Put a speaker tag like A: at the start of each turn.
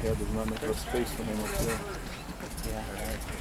A: God, there's not enough space for him up there.
B: Yeah, right.